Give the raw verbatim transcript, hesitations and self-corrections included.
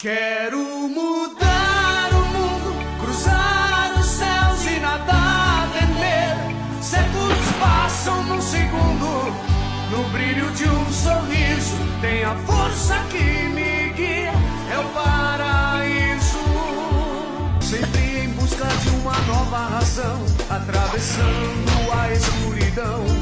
Quero mudar o mundo, cruzar os céus e nada temer. Séculos passam num segundo, no brilho de um sorriso. Tem a força que me guia, é o paraíso. Sempre em busca de uma nova razão, atravessando a escuridão.